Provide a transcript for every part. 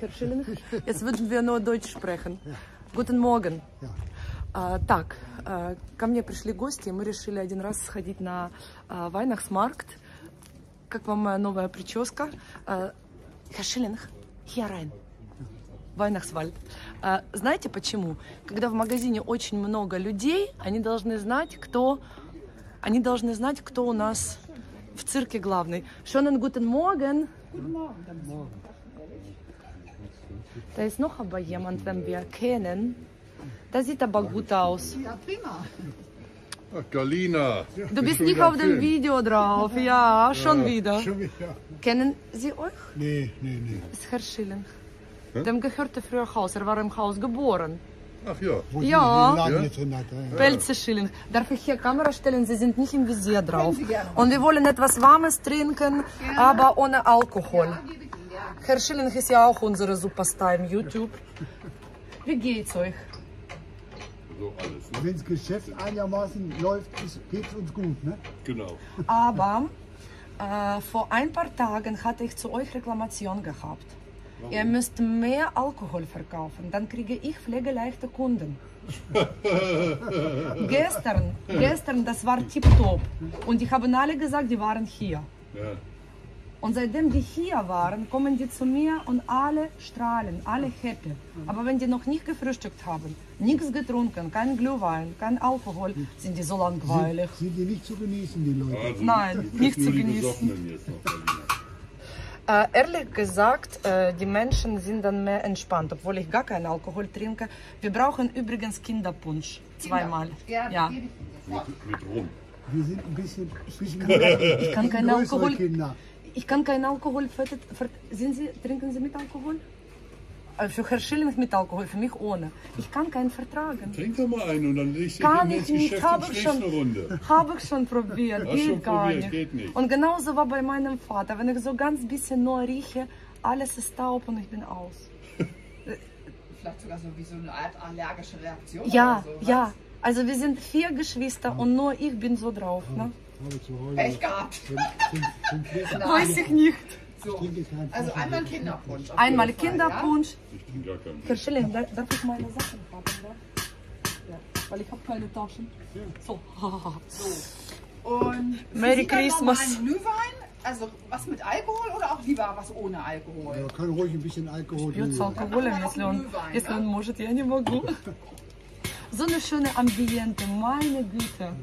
Herr Schilling. Jetzt würden wir nur Deutsch sprechen. Guten Morgen. Так, ко мне пришли гости, и мы решили один раз сходить на Weihnachtsmarkt. Как вам моя новая прическа? Herr Schilling, hier rein. Weihnachtswald. Знаете почему? Когда в магазине очень много людей, они должны знать, кто у нас в цирке главный. Schönen guten Morgen. Guten Morgen. Da ist noch aber jemand, den wir kennen. Das sieht aber gut aus. Ja, prima. Ach, Galina. Du bist nicht auf dem Video drauf. Ja, schon wieder. Schon wieder. Kennen Sie euch? Nee. Das ist Herr Schilling. Dem gehörte früher Haus. Er war im Haus geboren. Ach ja. Wo die Ja. den Laden jetzt drin hat. Pelze Schilling. Darf ich hier Kamera stellen? Sie sind nicht im Visier drauf. Sie gerne. Und wir wollen etwas Warmes trinken, aber ohne Alkohol. Herr Schilling ist ja auch unsere Superstar im YouTube. Wie geht's euch? So alles, ne? Wenn das Geschäft einigermaßen läuft, geht's uns gut, ne? Genau. Aber vor ein paar Tagen hatte ich zu euch Reklamation gehabt. Warum? Ihr müsst mehr Alkohol verkaufen, dann kriege ich pflegeleichte Kunden. gestern, das war tipptopp. Und die haben alle gesagt, die waren hier. Ja. Und seitdem die hier waren, kommen die zu mir und alle strahlen, alle happy. Aber wenn die noch nicht gefrühstückt haben, nichts getrunken, kein Glühwein, kein Alkohol, sind die so langweilig. Sind die nicht zu genießen, die Leute? Also, Nein, du kriegst nicht nur zu die genießen. Besoffenen jetzt noch, Galina. Ehrlich gesagt, die Menschen sind dann mehr entspannt, obwohl ich gar keinen Alkohol trinke. Wir brauchen übrigens Kinderpunsch, zweimal. Ja. Mit Rum. Wir sind ein bisschen Ich kann keinen größere Alkohol. Kinder. Ich kann keinen Alkohol. Trinken Sie mit Alkohol? Für Herr Schilling mit Alkohol, für mich ohne. Ich kann keinen vertragen. Trink doch mal einen und dann legst du Kann dich ich ins nicht, Geschäft und habe ich schläfst schon. eine Runde. Habe ich schon probiert, Hast geht schon gar probiert, nicht. geht nicht. Und genauso war bei meinem Vater. Wenn ich so ganz bisschen nur rieche, alles ist taub und ich bin aus. Vielleicht sogar so wie so eine Art allergische Reaktion. Ja, oder so, ja. Also wir sind 4 Geschwister und nur ich bin so drauf. Ne? Habe zu Hause. Pech gehabt. Fünf Liter. Weiß ich nicht. So. Trinke keinen Also Kaffee. einmal Kinderpunsch. auf Einmal jeden Fall, Kinderpunsch. Ich trinke gar keinen. Herr Schilling, darf ich meine Sachen haben? Ja, weil ich habe keine Taschen. So. Ja? Und für Merry Sie dann Christmas. normalen Glühwein, also was mit Alkohol oder auch lieber was ohne Alkohol? Ja, kann ruhig ein bisschen Alkohol Пьет с drin. алкоголем, если он может, я не могу. So eine schöne Ambiente, meine Güte.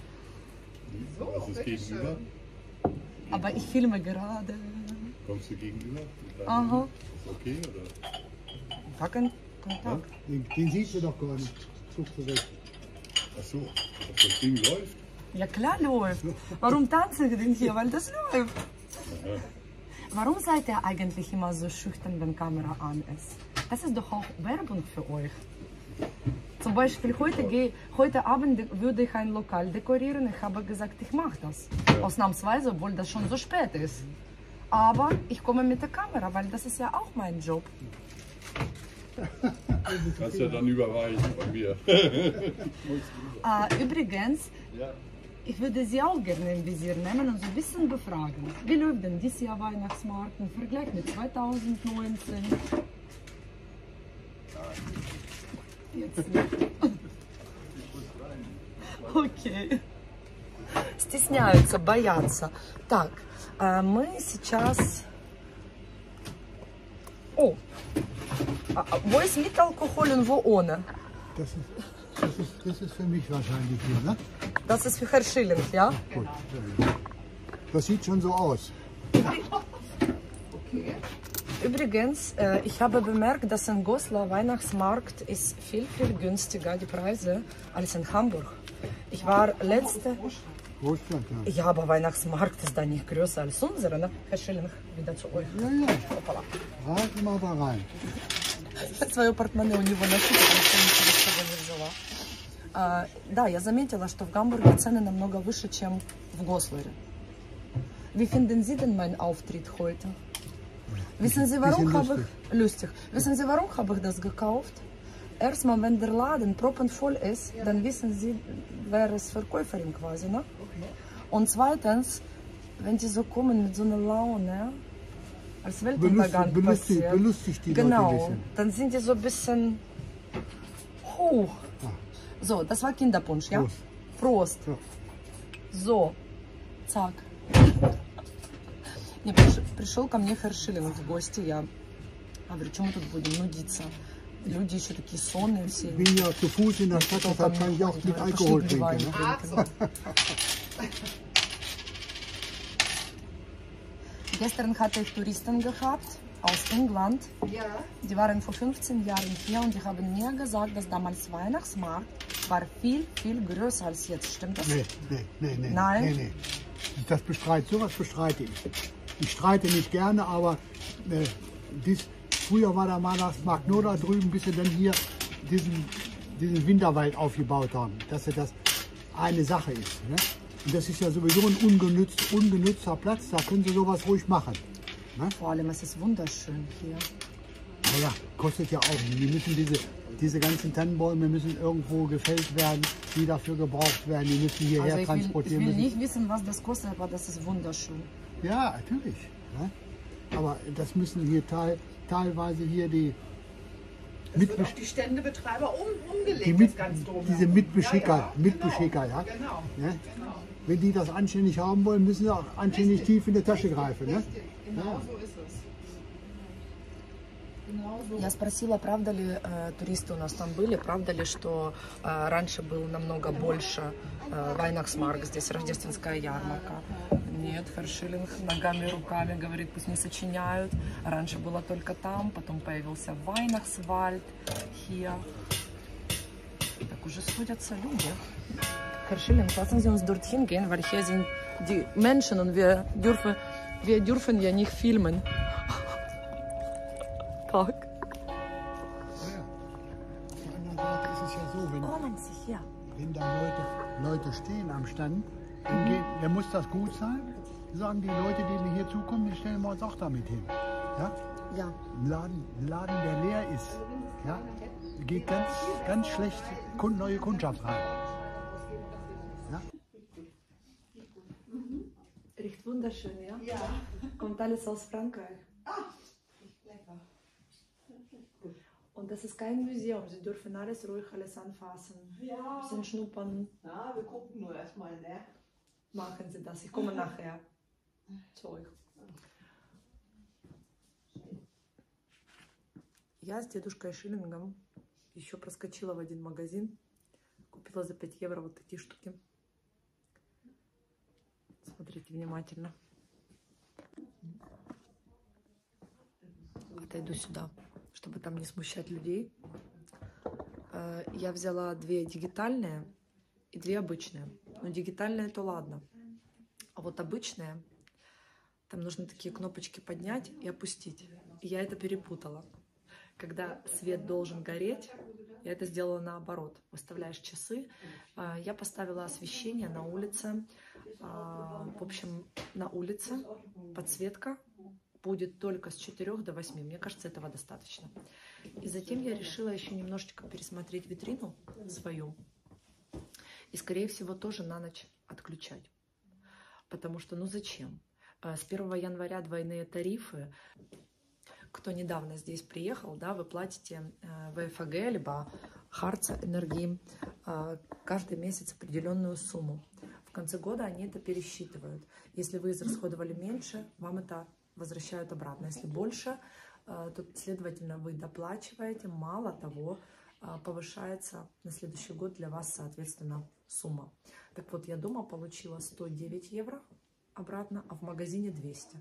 So, Was ist bitteschön. gegenüber? Aber ich filme gerade. Kommst du gegenüber? Aha. Ist okay, oder? Gar kein Kontakt. Den siehst du doch gar nicht. Zug zurück. Ach so, dass das Ding läuft? Ja klar läuft. Warum tanzen wir denn hier? Weil das läuft. Warum seid ihr eigentlich immer so schüchtern, wenn Kamera an ist? Das ist doch auch Werbung für euch. Zum Beispiel heute Abend würde ich ein Lokal dekorieren. Ich habe gesagt, ich mache das. Ausnahmsweise, obwohl das schon so spät ist. Aber ich komme mit der Kamera, weil das ist ja auch mein Job. Kannst ja dann überreichen bei mir. Übrigens, ich würde Sie auch gerne im Visier nehmen und so ein bisschen befragen. Wie läuft denn dieses Jahr Weihnachtsmarkt im Vergleich mit 2019? Jetzt nicht. Окей. Стесняются, боятся. Так, мы сейчас... О! Wo ist mit Alkohol und wo ohne? Das ist für mich wahrscheinlich hier, ne? Das ist für Herr Schilling, ja? Gut. Das sieht schon so aus. Okay. Übrigens, ich habe bemerkt, dass in Goslar Weihnachtsmarkt ist viel günstiger, die Preise, als in Hamburg. Ich war letzte... Großstadt, ja. Ja, aber Weihnachtsmarkt ist da nicht größer als unsere, ne? Herr Schilling, wieder zu euch. Ja. Raten mal da rein. Свое портмоне у него носить, потому что ничего с собой не взяла. Да, я заметила, что в Гамбурге цены намного выше, чем в Госларе. Wie finden Sie denn meinen Auftritt heute? Wissen Sie, warum habe ich... Lustig. Wissen Sie, warum habe ich das gekauft? Erstmal, wenn der Laden proppenvoll ist, dann wissen Sie, wer ist Verkäuferin quasi, ne? Und zweitens, wenn die so kommen mit so einer Laune, als Weltuntergang passiert. Belustigt die Leute ein Genau, bisschen. dann sind die so ein bisschen hoch. So, das war Kinderpunsch, ja? Prost. Prost. Ja. So, цак. Не, пришел ко мне Хершилинг в гости, я говорю, что мы тут будем нудиться? Люди еще такие сонные все. Ich bin ja zu Fuß in der Stadt, deshalb kann ich auch mit Alkohol trinken. Ne? Ach so. Gestern hatte ich Touristen gehabt aus England. Ja. Die waren vor 15 Jahren hier und die haben mir gesagt, dass damals Weihnachtsmarkt war viel, viel größer als jetzt. Stimmt das? Nee. Nein? Nee. Sowas bestreite ich. Ich streite nicht gerne, aber früher war der Weihnachtsmarkt nur da drüben, bis sie dann hier diesen Winterwald aufgebaut haben. Dass das eine Sache ist. Ne? Und das ist ja sowieso ein ungenutzter Platz, da können sie sowas ruhig machen. Ne? Vor allem, es ist wunderschön hier. Naja, kostet ja auch nicht. Wir müssen diese ganzen Tannenbäume müssen irgendwo gefällt werden, die dafür gebraucht werden, die müssen hierher Also transportieren. ich will nicht wissen, was das kostet, aber das ist wunderschön. Ja, natürlich. Ne? Aber das müssen hier teilweise hier die Wird auf die Ständebetreiber umgelegt, die das ganz drum. diese Mitbeschicker, ja. Genau. Ne? Wenn die das anständig haben wollen, müssen sie auch anständig tief in die Tasche greifen. Ne? Genau so ist es. Genau so. Я спросила, правда ли туристы у нас там были, правда ли, что раньше был намного больше Weihnachtsmarkt, здесь рождественская ярмарка. Нет, Хершилинг ногами, руками говорит, пусть не сочиняют. Раньше было только там, потом появился Weihnachtswald hier. Так уже сходятся люди. Хершилинг, lassen Sie uns dorthin gehen, weil hier sind die Menschen und wir dürfen ja nicht filmen. Tak. Ja. Auf der anderen Seite ist es ja so, Kommen Sie hier. wenn da Leute stehen am Stand, dann muss das gut sein. Sagen die Leute, die mir hier zukommen, die stellen wir uns auch damit hin. Ja? Ja. Ein Laden, der leer ist, ja, geht ganz schlecht neue Kundschaft rein. Ja? Riecht wunderschön, ja? Ja. Kommt alles aus Frankreich. Lecker. Und das ist kein Museum, Sie dürfen alles ruhig alles anfassen. Ja. Bisschen schnuppern, Na, wir gucken nur erstmal, ne? machen Sie das. Ich komme nachher zu euch. Я с дедушкой Шиллингом еще проскочила в один магазин, купила за 5 евро вот такие штуки. Смотрите внимательно. Отойду сюда, чтобы там не смущать людей. Я взяла 2 дигитальные и 2 обычные. Но дигитальные то ладно. А вот обычные, там нужно такие кнопочки поднять и опустить. И я это перепутала. Когда свет должен гореть, я это сделала наоборот. Выставляешь часы. Я поставила освещение на улице. В общем, на улице подсветка будет только с 4 до 8. Мне кажется, этого достаточно. И затем я решила еще немножечко пересмотреть витрину свою. И, скорее всего, тоже на ночь отключать. Потому что, ну зачем? С 1 января двойные тарифы. Кто недавно здесь приехал, да, вы платите ВФГ, либо Харца Энергии каждый месяц определенную сумму. В конце года они это пересчитывают. Если вы израсходовали меньше, вам это возвращают обратно. Если больше, то, следовательно, вы доплачиваете. Мало того, повышается на следующий год для вас, соответственно, сумма. Так вот, я дома получила 109 евро обратно, а в магазине 200.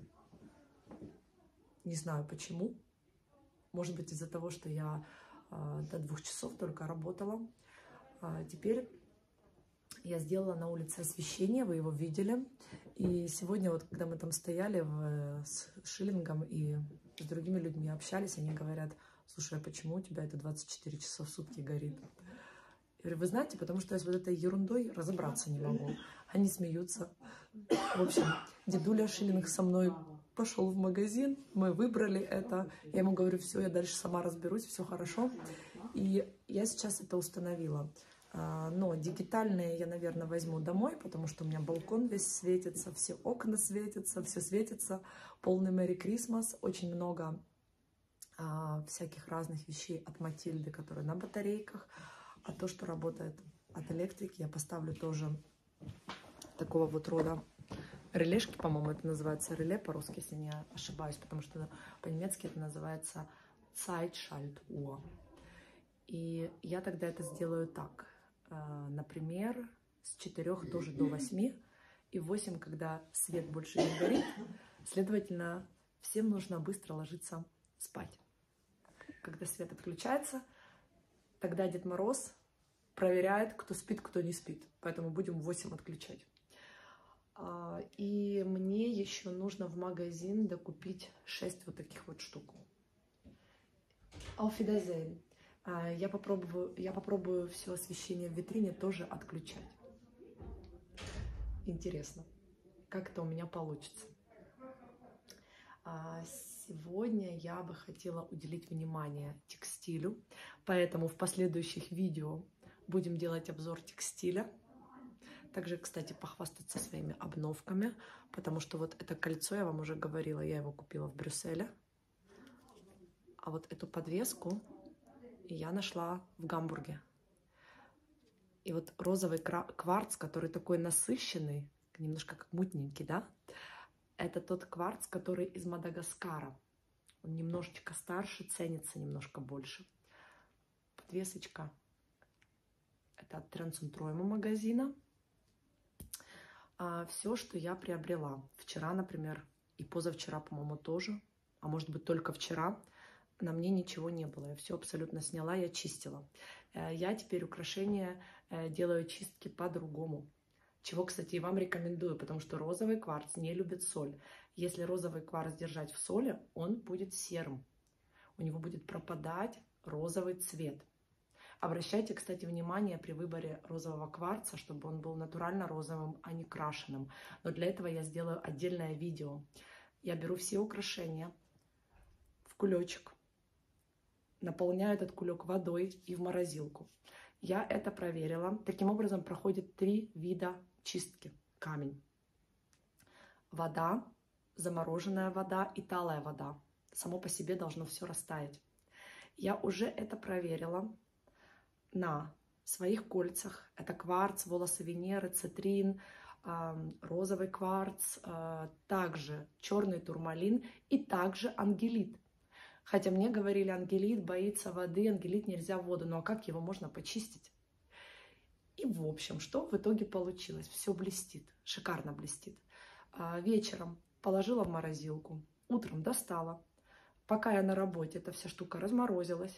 Не знаю почему. Может быть, из-за того, что я до 2 часов только работала. Теперь я сделала на улице освещение, вы его видели. И сегодня, вот, когда мы там стояли с Шиллингом и с другими людьми общались, они говорят: слушай, а почему у тебя это 24 часа в сутки горит? Я говорю: вы знаете, потому что я с вот этой ерундой разобраться не могу. Они смеются. В общем, дедуля Шиллинг со мной пошел в магазин, мы выбрали это. Я ему говорю: все, я дальше сама разберусь, все хорошо. И я сейчас это установила. Но дигитальные я, наверное, возьму домой, потому что у меня балкон весь светится, все окна светятся, все светится. Полный Merry Christmas. Очень много всяких разных вещей от Матильды, которые на батарейках. А то, что работает от электрики, я поставлю тоже такого вот рода релешки, по-моему, это называется реле по-русски, если не ошибаюсь, потому что по-немецки это называется Zeitschaltuhr. И я тогда это сделаю так. Например, с 4 тоже до 8, и в 8, когда свет больше не горит, следовательно, всем нужно быстро ложиться спать. Когда свет отключается, тогда Дед Мороз проверяет, кто спит, кто не спит. Поэтому будем в 8 отключать. И мне еще нужно в магазин докупить 6 вот таких вот штук. Auf Wiedersehen. Я попробую все освещение в витрине тоже отключать. Интересно, как это у меня получится. Сегодня я бы хотела уделить внимание текстилю, поэтому в последующих видео будем делать обзор текстиля. Также, кстати, похвастаться своими обновками, потому что вот это кольцо, я вам уже говорила, я его купила в Брюсселе. А вот эту подвеску я нашла в Гамбурге. И вот розовый кварц, который такой насыщенный, немножко как мутненький, да? Это тот кварц, который из Мадагаскара. Он немножечко старше, ценится немножко больше. Подвесочка. Это от Трансунтроема магазина. Все, что я приобрела. Вчера, например, и позавчера, по-моему, тоже. А может быть, только вчера. На мне ничего не было. Я все абсолютно сняла, я чистила. Я теперь украшения делаю чистки по-другому. Чего, кстати, и вам рекомендую, потому что розовый кварц не любит соль. Если розовый кварц держать в соли, он будет серым. У него будет пропадать розовый цвет. Обращайте, кстати, внимание при выборе розового кварца, чтобы он был натурально розовым, а не крашеным. Но для этого я сделаю отдельное видео. Я беру все украшения в кулечек, наполняю этот кулек водой и в морозилку. Я это проверила. Таким образом проходит 3 вида чистки. Камень. Вода, замороженная вода и талая вода. Само по себе должно все растаять. Я уже это проверила на своих кольцах. Это кварц, волосы Венеры, цитрин, розовый кварц, также черный турмалин и также ангелит. Хотя мне говорили, ангелит боится воды, ангелит нельзя в воду. Ну а как его можно почистить? И в общем, что в итоге получилось? Все блестит, шикарно блестит. Вечером положила в морозилку, утром достала. Пока я на работе, эта вся штука разморозилась.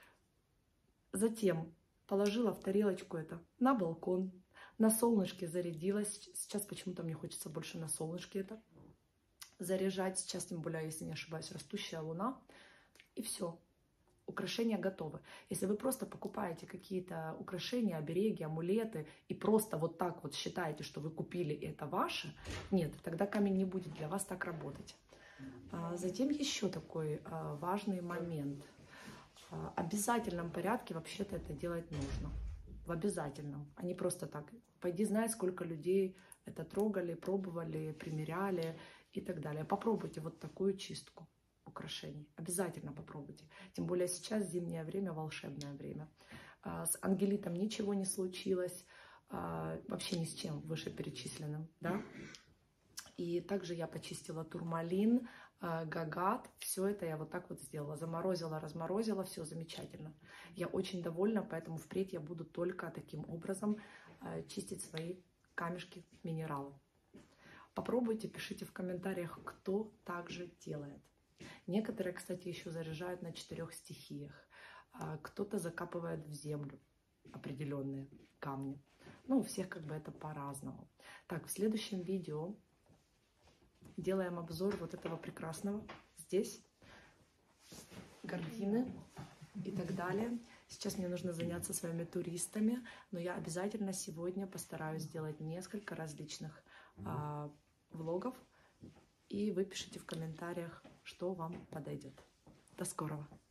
Затем положила в тарелочку это на балкон, на солнышке зарядилась. Сейчас почему-то мне хочется больше на солнышке это заряжать. Сейчас, тем более, если не ошибаюсь, растущая луна. И все. Украшения готовы. Если вы просто покупаете какие-то украшения, обереги, амулеты и просто вот так вот считаете, что вы купили и это ваше, нет, тогда камень не будет для вас так работать. Затем еще такой важный момент. В обязательном порядке вообще-то это делать нужно. В обязательном, а не просто так. Пойди знай, сколько людей это трогали, пробовали, примеряли и так далее. Попробуйте вот такую чистку украшений. Обязательно попробуйте. Тем более сейчас зимнее время, волшебное время. С ангелитом ничего не случилось. Вообще ни с чем вышеперечисленным. Да? И также я почистила турмалин, гагат. Все это я вот так вот сделала. Заморозила, разморозила. Все замечательно. Я очень довольна, поэтому впредь я буду только таким образом чистить свои камешки, минералы. Попробуйте, пишите в комментариях, кто также делает. Некоторые, кстати, еще заряжают на 4 стихиях. Кто-то закапывает в землю определенные камни. Ну, у всех как бы это по-разному. Так, в следующем видео делаем обзор вот этого прекрасного. Здесь гардины и так далее. Сейчас мне нужно заняться своими туристами, но я обязательно сегодня постараюсь сделать несколько различных влогов. И вы пишите в комментариях, что вам подойдет. До скорого!